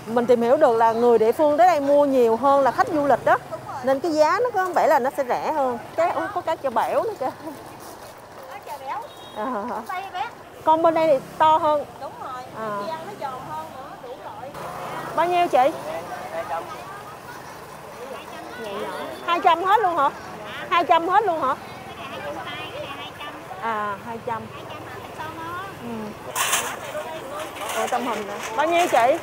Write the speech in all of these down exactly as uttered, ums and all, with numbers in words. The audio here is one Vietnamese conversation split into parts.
mình tìm hiểu được là người địa phương tới đây mua nhiều hơn là khách du lịch đó, nên cái giá nó có vẻ là nó sẽ rẻ hơn. Cái ôi, có cá chợ bẻo nữa kìa. Cá chợ bẻo. À, đây bé. con bên đây thì to hơn. Đúng rồi. À. Đi ăn nó giòn hơn nữa, đủ loại. Bao nhiêu chị? hai trăm hết luôn hả? hai trăm hết luôn hả? À, hai trăm. Ừ. Ủa, tôm hùm nè. Bao nhiêu chị?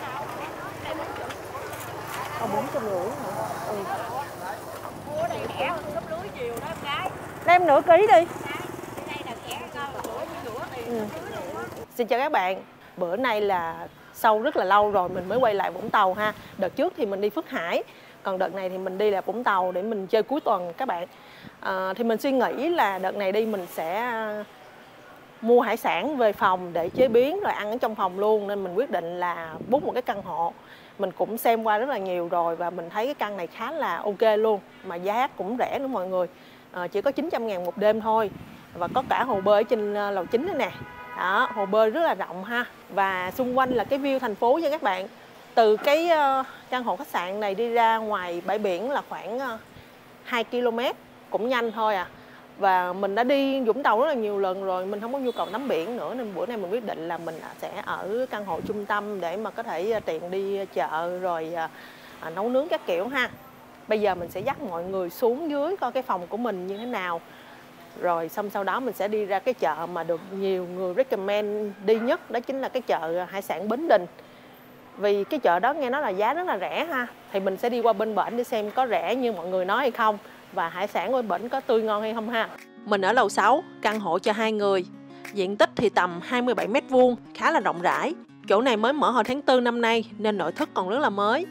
Còn bốn trăm rưỡi hả? Ừ. Mua đây rẻ hơn gấp lưới nhiều đó em gái. Đem nửa ký đi. Đây là rẻ con rửa tiền. Ừ. Xin chào các bạn. Bữa nay là sau rất là lâu rồi mình mới quay lại Vũng Tàu ha. Đợt trước thì mình đi Phước Hải, còn đợt này thì mình đi là Vũng Tàu để mình chơi cuối tuần các bạn. À, thì mình suy nghĩ là đợt này đi mình sẽ mua hải sản về phòng để chế biến rồi ăn ở trong phòng luôn, nên mình quyết định là book một cái căn hộ. Mình cũng xem qua rất là nhiều rồi và mình thấy cái căn này khá là ok luôn, mà giá cũng rẻ nữa mọi người. À, chỉ có chín trăm ngàn một đêm thôi, và có cả hồ bơi ở trên lầu chính nữa nè. Đó, hồ bơi rất là rộng ha, và xung quanh là cái view thành phố nha các bạn. Từ cái uh, căn hộ khách sạn này đi ra ngoài bãi biển là khoảng uh, hai ki lô mét, cũng nhanh thôi à. Và mình đã đi Vũng Tàu rất là nhiều lần rồi, mình không có nhu cầu tắm biển nữa, nên bữa nay mình quyết định là mình sẽ ở căn hộ trung tâm để mà có thể tiện đi chợ rồi à, nấu nướng các kiểu ha. Bây giờ mình sẽ dắt mọi người xuống dưới coi cái phòng của mình như thế nào. Rồi xong sau đó mình sẽ đi ra cái chợ mà được nhiều người recommend đi nhất, đó chính là cái chợ hải sản Bến Đình. Vì cái chợ đó nghe nói là giá rất là rẻ ha. Thì mình sẽ đi qua bên bển để xem có rẻ như mọi người nói hay không, và hải sản bên bển có tươi ngon hay không ha. Mình ở lầu sáu, căn hộ cho hai người. Diện tích thì tầm hai mươi bảy mét vuông, khá là rộng rãi. Chỗ này mới mở hồi tháng tư năm nay nên nội thất còn rất là mới.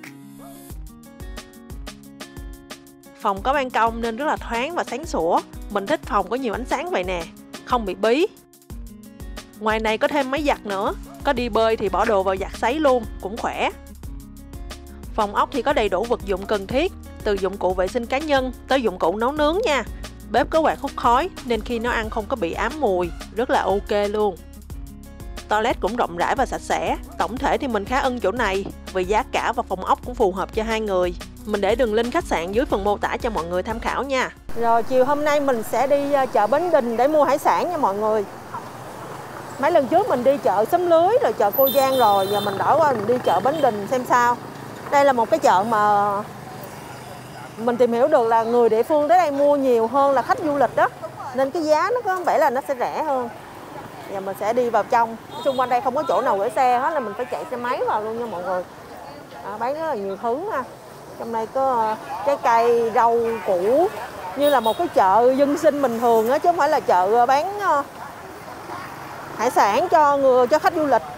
Phòng có ban công nên rất là thoáng và sáng sủa. Mình thích phòng có nhiều ánh sáng vậy nè, không bị bí. Ngoài này có thêm máy giặt nữa, có đi bơi thì bỏ đồ vào giặt sấy luôn, cũng khỏe. Phòng ốc thì có đầy đủ vật dụng cần thiết, từ dụng cụ vệ sinh cá nhân tới dụng cụ nấu nướng nha. Bếp có quạt hút khói nên khi nấu ăn không có bị ám mùi, rất là ok luôn. Toilet cũng rộng rãi và sạch sẽ. Tổng thể thì mình khá ưng chỗ này, vì giá cả và phòng ốc cũng phù hợp cho hai người. Mình để đường link khách sạn dưới phần mô tả cho mọi người tham khảo nha. Rồi chiều hôm nay mình sẽ đi chợ Bến Đình để mua hải sản nha mọi người. Mấy lần trước mình đi chợ Xóm Lưới rồi chợ Cô Giang rồi, giờ mình đổi qua mình đi chợ Bến Đình xem sao. Đây là một cái chợ mà mình tìm hiểu được là người địa phương tới đây mua nhiều hơn là khách du lịch đó, nên cái giá nó có vẻ là nó sẽ rẻ hơn. Giờ mình sẽ đi vào trong. Xung quanh đây không có chỗ nào gửi xe hết, là mình phải chạy xe máy vào luôn nha mọi người. À, bán rất là nhiều thứ ha. Trong đây có trái cây, rau củ, như là một cái chợ dân sinh bình thường á, chứ không phải là chợ bán hải sản cho người cho khách du lịch.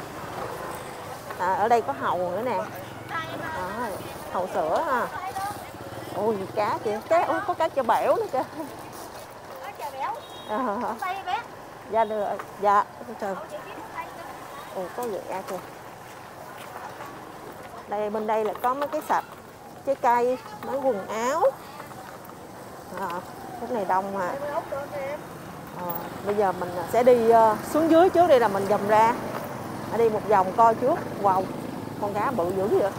À, ở đây có hàu nữa nè. À, hàu sữa ha. Ôi cá kìa, cá ôi, có cá chợ bẻo nữa kìa. Cá chợ bẻo. À, đây bé. dạ được, dạ. Trời. Ồ, có vậy kìa. Đây bên đây là có mấy cái sạp trái cây, mấy quần áo. À, cái này đông mà. À, bây giờ mình sẽ đi uh, xuống dưới trước, đây là mình vòng ra. Đi một vòng coi trước. Wow, con cá bự dữ vậy.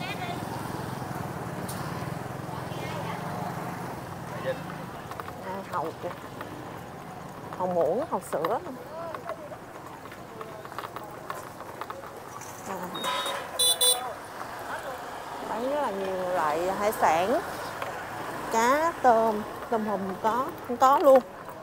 À, hàu kìa. Hàu muỗng, hàu sữa. À, bán rất là nhiều loại hải sản. Cá, tôm, tôm hùm có, không có luôn.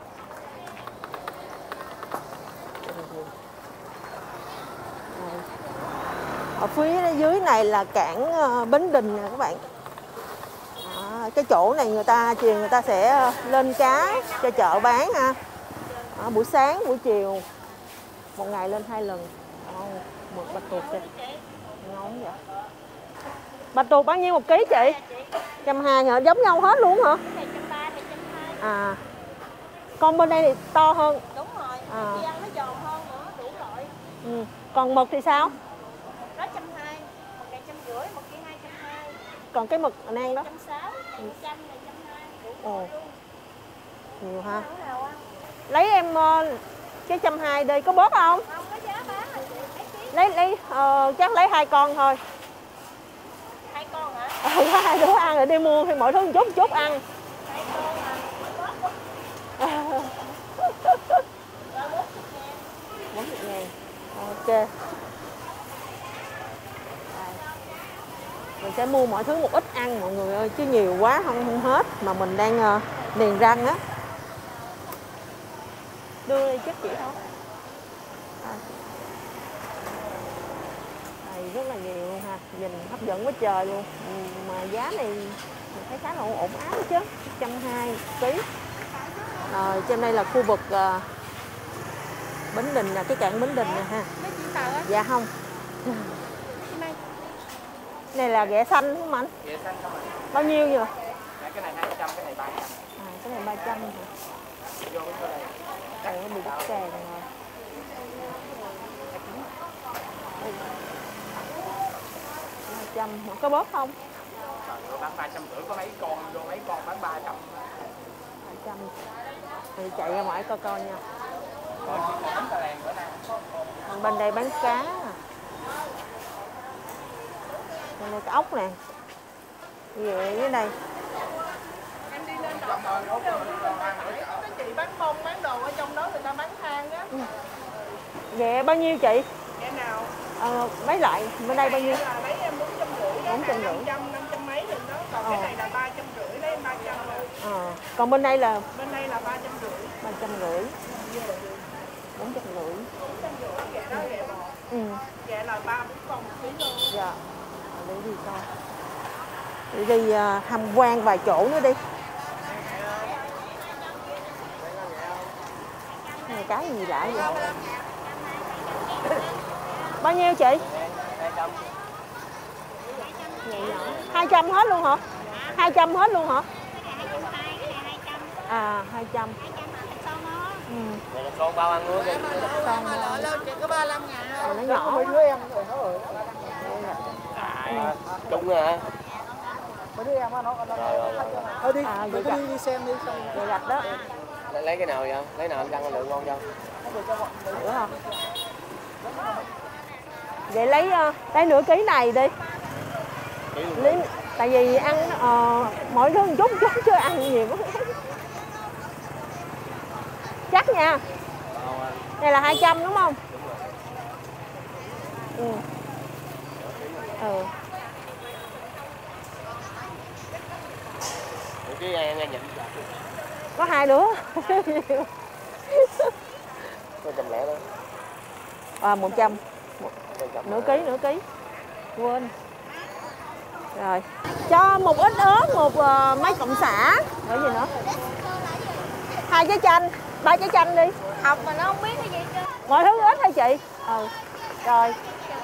Ở phía dưới này là cảng Bến Đình nè các bạn. À, cái chỗ này người ta chiều người ta sẽ lên cá cho chợ bán ha. À, buổi sáng, buổi chiều, một ngày lên hai lần. Oh, mực bạch tuộc kìa, ngon vậy. Bạch tuộc bao nhiêu một ký chị? Trăm hai hả? Giống nhau hết luôn hả? À, con bên đây thì to hơn. Đúng rồi. À. Đi ăn nó giòn hơn nữa, đủ loại. Ừ. Còn mực thì sao? Đó trăm hai, một ngày trăm rưỡi, một kia hai trăm hai. Còn cái mực nang đó? Trăm sáu, một trăm này trăm hai, đủ Ồ. loại luôn. Nhiều ha. Lấy em uh, cái trăm hai đây có bớt không? Không có giá bán là chị, mấy ký. Lấy lấy uh, chắc lấy hai con thôi. Ờ, có hai đứa ăn rồi đi mua thì mỗi thứ một chút một chút ăn. bốn mươi ngàn. Ok. Đây. Mình sẽ mua mọi thứ một ít ăn mọi người ơi, chứ nhiều quá không không hết, mà mình đang uh, niềng răng á. Đưa đi chắc chị thôi. À. Đây rất là nhiều luôn ha, nhìn hấp dẫn quá trời luôn. Ừ, mà giá này mình thấy khá là ổn áp chứ, một trăm hai mươi ký. Rồi trên đây là khu vực uh, Bến Đình, là cái cảng Bến Đình nè ha. Dạ không. Này là ghẹ xanh đúng không anh? Ghẹ xanh không ạ? Bao nhiêu vậy? Dạ, cái này hai trăm, cái này ba trăm. À, cái này ba trăm hả? Vô cái chỗ này. Đây nó bị đứt càng rồi. ba trăm, có bớt không? Trời ơi, bán ba trăm rưỡi, có mấy con, vô mấy con bán ba trăm. ba trăm. Thì chạy ra ngoài coi coi nha. Rồi chỉ còn bánh cà lèn bữa nay. Bên đây bán cá à. Bên đây có ốc nè. Về dưới đây. Em đi lên đầu đâu có chị bán bông bán đồ ở trong đó người ta bán than á. Ừ. Ghẹ bao nhiêu chị? Ghẹ nào? Ờ, mấy loại, bên đây bao nhiêu? Là lấy em bốn trăm rưỡi đó, bốn trăm rưỡi. năm trăm, năm trăm mấy rồi đó. Còn cái này là ba trăm rưỡi, lấy em ba trăm rồi. Ờ, còn bên đây là Bên đây là ba trăm rưỡi. ba trăm rưỡi. bốn trăm rưỡi. bốn trăm rưỡi ghẹ đó ghẹ bò. Ừ. Ghẹ là ba bốn con một ký luôn. Dạ. Để đi coi. Để đi uh, tham quan vài chỗ nữa đi. Này cái gì lạ vậy? Bao nhiêu chị? hai trăm hết luôn hả? hai trăm hết luôn hả? À, hai trăm. Ừ. Con bao ăn luôn đi. Xong Lên chỉ có ba mươi lăm ngàn. rồi nó nhỏ Mấy quá. đứa em rồi nó rồi. À, Trung hả? Mấy đứa em á, nó nó Rồi, rồi, thôi đi, À, mình vậy cứ đi, đi xem đi xong Rồi gạch đó. Lấy, lấy cái nào vậy? Lấy nào anh răng lượng ngon cho. Hiểu không? Vậy lấy uh, lấy nửa ký này đi. Lấy, tại vì ăn uh, mỗi đứa một chút một chút chứ ăn nhiều quá. Chắc nha. Này là hai trăm đúng không? Ừ. Ừ. Cái nghe nghe nhịn. Có hai đứa. Có trăm lẻ đó. À, một trăm. Nửa ký, nửa ký. Quên. Rồi. Cho một ít ớt, một uh, mấy cọng sả. Rồi gì nữa? Hai trái chanh, ba trái chanh đi. Học mà nó không biết cái gì chứ. Mọi thứ ít thôi chị. Ừ. Rồi.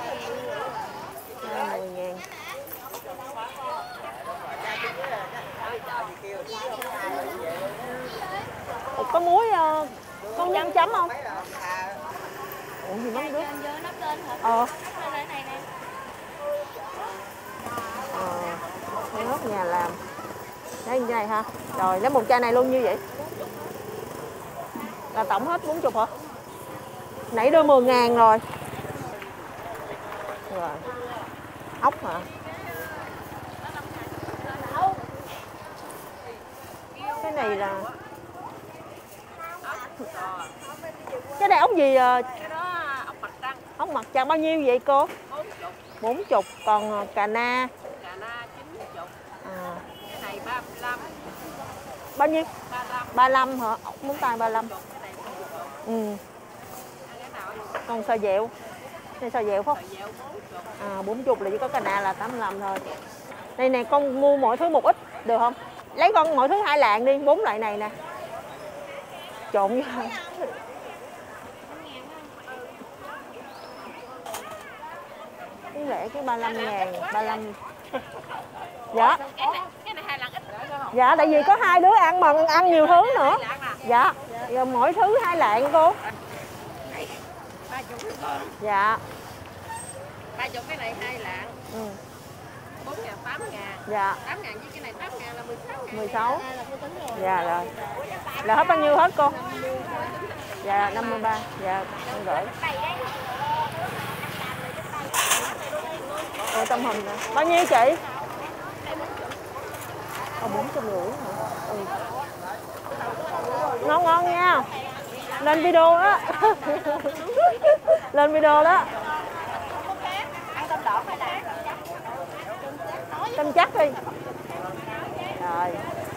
mười ngàn. Ủa, có muối uh, con nhân chấm không? Ủa gì nó không biết. Ờ. Ờ. Nước nhà làm. Đấy như này ha. Rồi lấy một chai này luôn như vậy. Là tổng hết bốn mươi hả? Nãy đưa mười ngàn rồi. Rồi. Ốc hả? Cái này là cái này ốc gì? Cái đó ốc mặt trăng. Ốc mặt trăng bao nhiêu vậy cô? bốn mươi. Còn cà na? Cà na chín mươi. À. Cái này ba mươi lăm. Bao nhiêu? ba mươi lăm. ba mươi lăm hả? Ốc muốn tay ba mươi lăm. Ừ. Còn sò dẹo? Này sò dẹo không? À, bốn mươi là chỉ có cà na là tám mươi lăm thôi. Đây này con mua mọi thứ một ít được không? Lấy con mọi thứ hai lạng đi, bốn loại này nè. Trộn vô. Cái rẻ cái ba mươi lăm ngàn, ba mươi lăm. Dạ. Cái này hai lạng ít. Dạ, tại vì có hai đứa ăn mà ăn nhiều thứ nữa. Dạ. Rồi mỗi thứ hai lạng cô. ba mươi con. Dạ. ba mươi cái này hai lạng. Ừ. bốn ngàn, tám ngàn. Dạ. tám ngàn với cái này tám ngàn là mười sáu ngàn. mười sáu. Dạ rồi. Là hết bao nhiêu hết cô? Dạ năm mươi ba. Dạ con gửi. Ồ, tôm hùm nè. Bao nhiêu chị? Ờ, bốn trăm rưỡi. Ừ. Ngon ngon nha. Lên video đó. Lên video đó. Canh chắc đi. Rồi.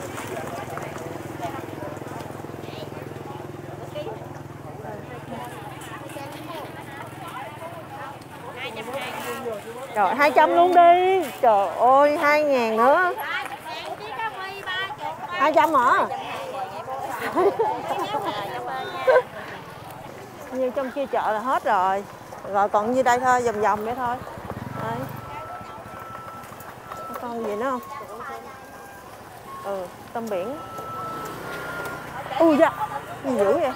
Rồi hai trăm luôn đi. Trời ơi hai ngàn nữa. Hai trăm hả? Như trong kia chợ là hết rồi. Rồi còn như đây thôi, vòng vòng vậy thôi. Đấy. Có con gì nữa không? Ừ, tôm biển. Ui da, gì dữ vậy?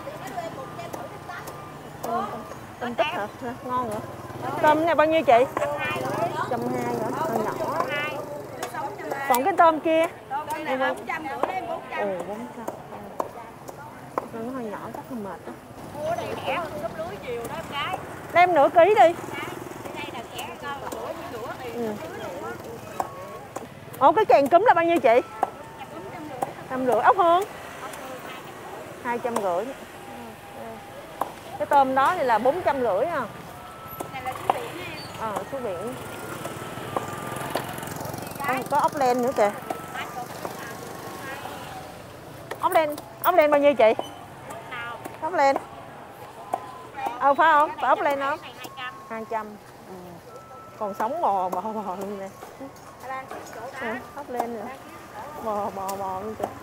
Tôm, tôm tích hả? Ngon nữa. Tôm này bao nhiêu chị? Trăm hai hả? Hơi nhỏ. Còn cái tôm kia? Con này là bốn trăm rưỡi đến bốn trăm. Ồ, bốn trăm. Nó hơi nhỏ chắc hơi mệt đó. Mua này khẻ hơn gấp lưới chiều đó em gái. Đem nửa ký đi. Đây là khẻ ngon là bữa như rửa tiền Ừ. Ủa cái kèn cúm là bao nhiêu chị? Trăm rưỡi. Ốc hương? Hai trăm rưỡi. Cái tôm đó thì là bốn trăm rưỡi à? Này là chú biển nha. Ờ, sú biển. À, có ốc len nữa kìa. Ốc len, ốc len bao nhiêu chị? Ốc len. Ờ phải không? Phải ốc len không? hai trăm. Ừ. Còn sống bò bò bò luôn nè. Ừ, ốc len nữa. Bò bò bò luôn kìa.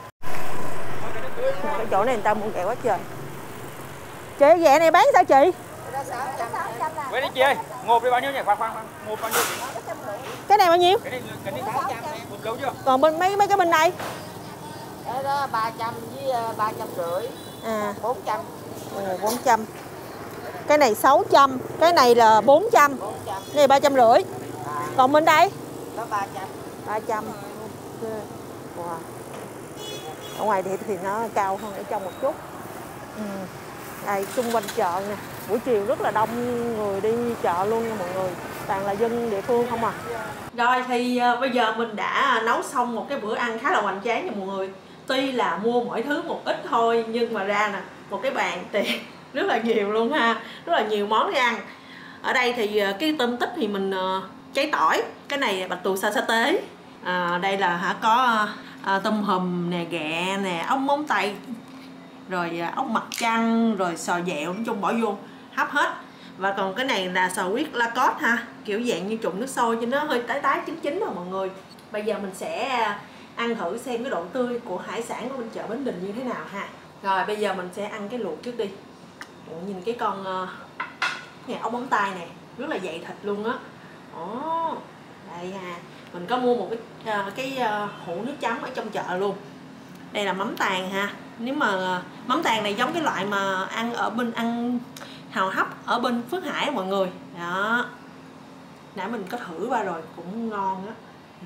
Cái chỗ này người ta mua kẹo quá trời. Chị ghẹ này bán sao chị? Vậy đi chị ơi, ngộp đi bao nhiêu nhỉ? Khoan khoan khoan, ngộp bao nhiêu chị? Cái này bao nhiêu? Cái này cái này sáu trăm em, ngộp lâu chưa? Còn bên mấy mấy cái bên đây? Cái đó ba trăm với ba trăm rưỡi. À, bốn trăm. ừ, bốn trăm. Cái này sáu trăm, cái này là bốn trăm. bốn trăm. Cái này ba trăm rưỡi. Còn bên đây? Đó ba trăm. ba trăm. Wow. Ở ngoài thì thì nó cao hơn ở trong một chút. Ừ. Đây xung quanh chợ nè, buổi chiều rất là đông người đi chợ luôn nha mọi người, toàn là dân địa phương không à. Rồi thì uh, bây giờ mình đã nấu xong một cái bữa ăn khá là hoành tráng nha mọi người. Tuy là mua mỗi thứ một ít thôi nhưng mà ra nè, một cái bàn tiệc rất là nhiều luôn ha, rất là nhiều món để ăn. Ở đây thì uh, cái tôm tích thì mình uh, cháy tỏi, cái này bạch tuộc sa sa tế. À, đây là hả có uh, tôm hùm nè, ghẹ nè, ốc móng tay, rồi ốc mặt trăng, rồi sò dẹo, nói chung bỏ vô hấp hết. Và còn cái này là sò huyết la cốt ha, kiểu dạng như trụng nước sôi cho nó hơi tái tái chín chín rồi mọi người. Bây giờ mình sẽ ăn thử xem cái độ tươi của hải sản của bên chợ Bến Đình như thế nào ha. Rồi bây giờ mình sẽ ăn cái luộc trước đi. Ủa, nhìn cái con uh, ốc móng tay này rất là dày thịt luôn á. Ồ, đây ha, mình có mua một cái uh, cái uh, hũ nước chấm ở trong chợ luôn. Đây là mắm tàn ha. Nếu mà mắm tàn này giống cái loại mà ăn ở bên ăn hàu hấp ở bên Phước Hải mọi người. Đó. Nãy mình có thử qua rồi cũng ngon á.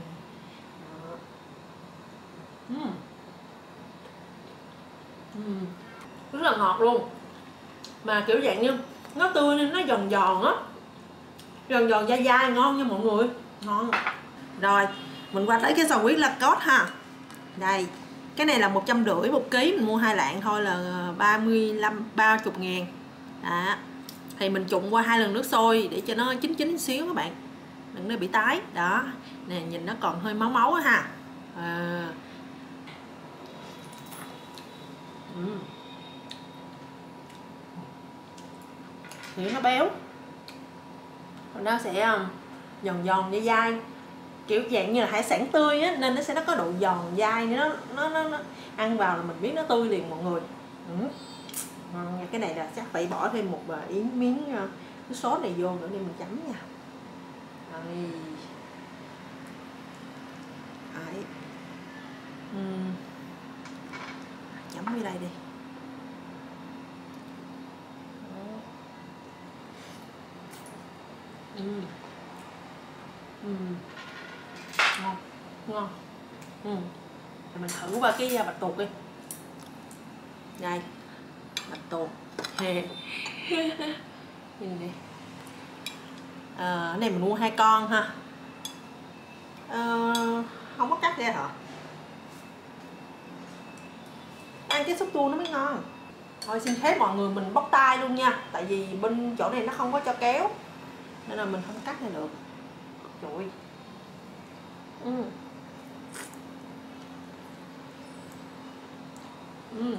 Uhm. Uhm. Rất là ngọt luôn. Mà kiểu dạng như nó tươi nên nó giòn giòn á. Giòn giòn dai dai ngon nha mọi người. Ngon. Rồi, mình qua lấy cái sò huyết la cốt ha. Đây. Cái này là một trăm rưỡi một ký, mình mua hai lạng thôi là ba mươi lăm ba mươi ngàn. Đó. Thì mình trụng qua hai lần nước sôi để cho nó chín chín xíu các bạn. Đừng nó bị tái. Đó. Nè nhìn nó còn hơi máu máu á ha. À. Ừ. Thì nó béo. Nó sẽ giòn giòn dai dai. Kiểu dạng như là hải sản tươi á nên nó sẽ nó có độ giòn dai, nó nó nó, nó ăn vào là mình biết nó tươi liền mọi người. Ừ. Cái này là chắc phải bỏ thêm một yến miếng uh, cái sốt này vô nữa để mình chấm nha. Đây. Đấy. Uhm. Chấm vô đây đi. Uhm. Uhm. Ngon, ngon. Ừ. Mình thử qua cái bạch tuộc đi. Đây, bạch tuộc. Nhìn đi. À, cái này mình mua hai con ha. À, không có cắt ra hả? ăn cái súp chua nó mới ngon. Thôi xin phép mọi người mình bóc tay luôn nha, tại vì bên chỗ này nó không có cho kéo nên là mình không cắt này được. Trời ơi. Ừ. Ừ.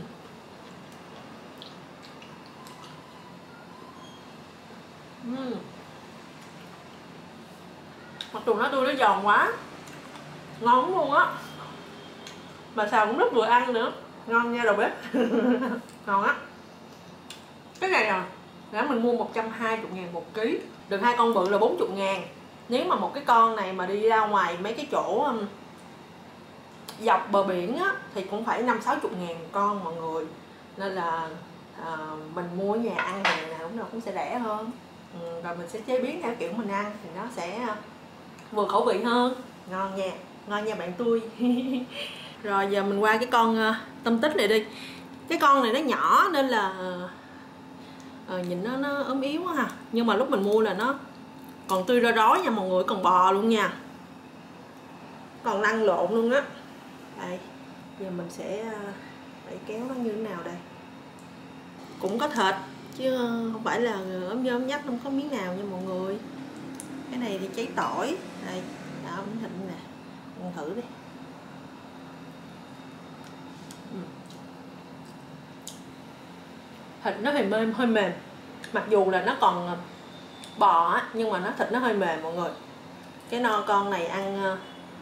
Ừ. Mặc dù nó tươi nó giòn quá, ngon luôn á, mà xào cũng rất vừa ăn nữa, ngon nha đầu bếp. Ngon á. Cái này nè, nãy mình mua một trăm hai mươi ngàn một ký, được hai con bự là bốn mươi ngàn. Nếu mà một cái con này mà đi ra ngoài mấy cái chỗ um, dọc bờ biển á thì cũng phải năm sáu mươi ngàn con mọi người, nên là à, mình mua ở nhà ăn thì nào cũng nào cũng sẽ rẻ hơn. Ừ, rồi mình sẽ chế biến theo kiểu mình ăn thì nó sẽ vừa khẩu vị hơn. Ngon nha, ngon nha bạn tôi. Rồi giờ mình qua cái con uh, tôm tích này đi. Cái con này nó nhỏ nên là uh, nhìn nó nó ốm yếu quá ha, nhưng mà lúc mình mua là nó còn tươi ra rói nha mọi người, còn bò luôn nha, còn lăn lộn luôn á. Đây, giờ mình sẽ đẩy kéo nó như thế nào đây. Cũng có thịt chứ không phải là ốm nhôm nhách không có miếng nào nha mọi người. Cái này thì cháy tỏi. Đây, đó miếng thịt nè, ăn thử đi. Ừ. Thịt nó thì mềm, hơi mềm, mặc dù là nó còn bò á, nhưng mà nó thịt nó hơi mềm mọi người. Cái no con này ăn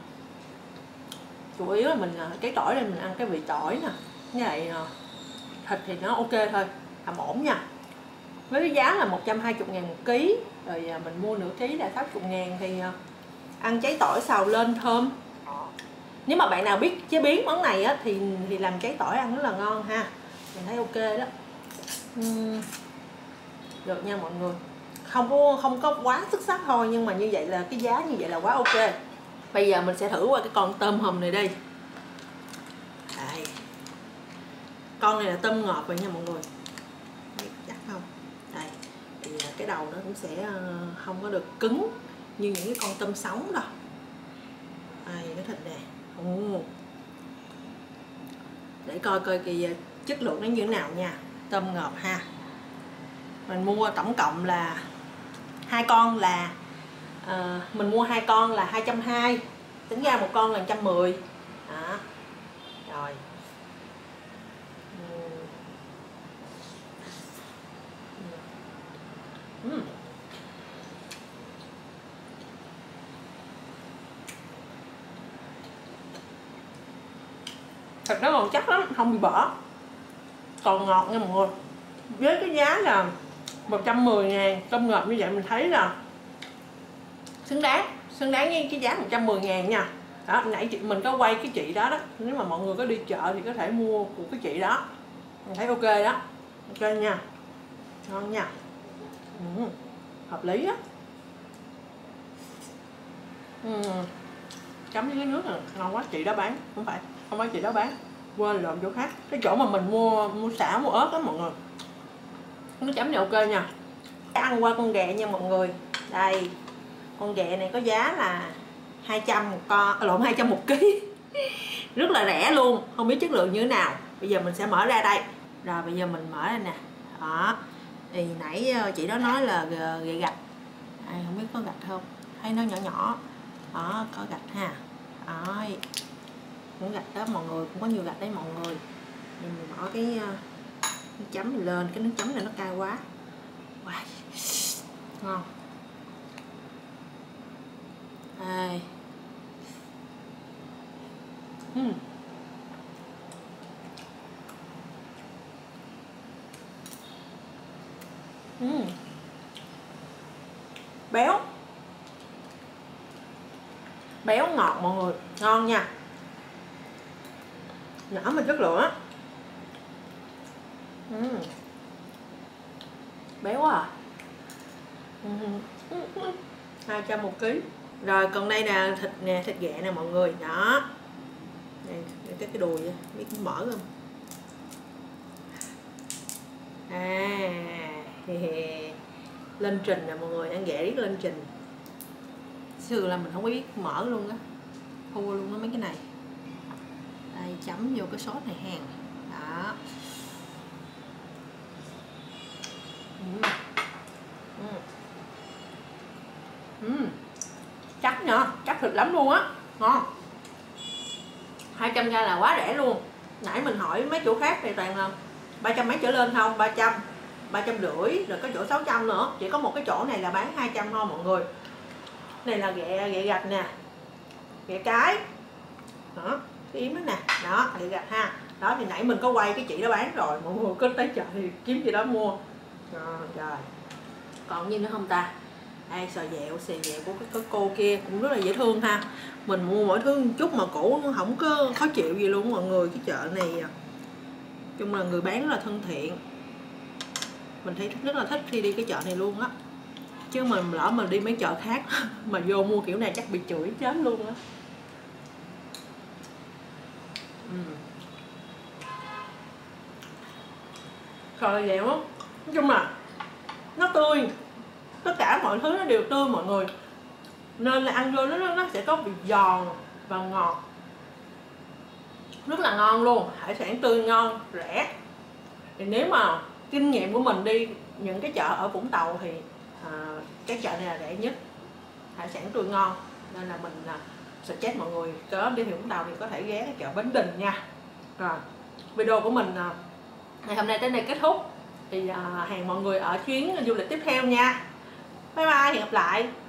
chủ yếu là mình cái tỏi này mình ăn cái vị tỏi nè, như vậy thịt thì nó ok thôi, tạm ổn nha. Với cái giá là một trăm hai mươi ngàn một ký, rồi mình mua nửa ký là sáu mươi ngàn thì ăn cháy tỏi xào lên thơm. Nếu mà bạn nào biết chế biến món này á thì thì làm cháy tỏi ăn rất là ngon ha, mình thấy ok đó. Uhm, được nha mọi người, không có không có quá xuất sắc thôi, nhưng mà như vậy là cái giá như vậy là quá ok. Bây giờ mình sẽ thử qua cái con tôm hùm này đi. Đây, con này là tôm ngọt rồi nha mọi người. Đấy, chắc không? Đây, thì cái đầu nó cũng sẽ không có được cứng như những cái con tôm sống đâu. Đây, cái thịt nè. Ồ. Để coi coi kìa chất lượng nó như thế nào nha. Tôm ngọt ha. Mình mua tổng cộng là hai con là à, mình mua hai con là hai trăm hai mươi, tính ra một con là một trăm mười. Đó. Rồi. Uhm. Thịt nó còn chắc lắm, không bị bở, còn ngọt nha mọi người. Với cái giá là một trăm mười ngàn tôm ngọt như vậy mình thấy là xứng đáng, xứng đáng với cái giá một trăm mười ngàn nha. Đó, nãy chị mình có quay cái chị đó đó, nếu mà mọi người có đi chợ thì có thể mua của cái chị đó, mình thấy ok đó, ok nha, ngon nha. Ừ, hợp lý á. Ừ. Chấm với cái nước này ngon quá, chị đó bán, không phải không phải chị đó bán, quên lộn chỗ khác, cái chỗ mà mình mua mua xả mua ớt đó mọi người. Nước chấm này ok nha. Ăn qua con ghẹ nha mọi người. Đây, con ghẹ này có giá là hai trăm một con, à, lộn hai trăm một ký. Rất là rẻ luôn, không biết chất lượng như thế nào. Bây giờ mình sẽ mở ra đây. Rồi bây giờ mình mở ra nè. Đó. Thì nãy chị đó nói là ghẹ gạch. À, không biết có gạch không? Thấy nó nhỏ nhỏ. Đó, có gạch ha. Đó. Cũng gạch đó mọi người, cũng có nhiều gạch đấy mọi người. Mình bỏ cái nước chấm này lên, cái nước chấm này nó cay quá. Wow. Ngon. Đây. Uhm. Uhm. Béo. Béo ngọt mọi người, ngon nha. Nhỏ mà chất lượng á. Uhm. Béo à. Uhm. hai trăm một ký. Rồi còn đây là thịt nè, thịt ghẹ nè mọi người. Đó. Đây, đây cái cái đùi vậy, biết mở không? À, he he. Lên trình nè mọi người, ăn ghẹ riết lên trình. Xưa là mình không biết mở luôn á, thua luôn á mấy cái này. Đây chấm vô cái sốt này hàng. Đó. Đó. Ừ. Ừ. Ừ. Chắc nhờ, chắc thịt lắm luôn á, ngon. hai trăm gram là quá rẻ luôn. Nãy mình hỏi mấy chỗ khác thì toàn là ba trăm mấy trở lên không, ba trăm, ba trăm rưỡi, rồi có chỗ sáu trăm nữa. Chỉ có một cái chỗ này là bán hai trăm thôi mọi người. Này là ghẹ, ghẹ gạch nè, ghẹ cái. Đó, cái yếm đó nè, đó, ghẹ gạch ha. Đó thì nãy mình có quay cái chị đó bán rồi, mọi người có tới chợ thì kiếm gì đó mua. Rồi, rồi. Còn gì nữa không ta? Đây, sò dẹo, xì dẹo của cái, cái cô kia cũng rất là dễ thương ha. Mình mua mỗi thứ một chút mà cổ không có khó chịu gì luôn mọi người. Cái chợ này chung là người bán rất là thân thiện. Mình thấy rất là thích khi đi cái chợ này luôn á. Chứ mà lỡ mà đi mấy chợ khác mà vô mua kiểu này chắc bị chửi chết luôn á. Ừ. Sò dẹo á, nói chung là nó tươi, tất cả mọi thứ nó đều tươi mọi người, nên là ăn vô nó nó sẽ có vị giòn và ngọt, rất là ngon luôn. Hải sản tươi ngon, rẻ. Thì nếu mà kinh nghiệm của mình đi những cái chợ ở Vũng Tàu thì à, cái chợ này là rẻ nhất, hải sản tươi ngon, nên là mình à, suggest mọi người có đi Vũng Tàu thì có thể ghé cái chợ Bến Đình nha. Rồi video của mình à, ngày hôm nay tới đây kết thúc. Thì à, hẹn mọi người ở chuyến du lịch tiếp theo nha. Bye bye, hẹn gặp lại.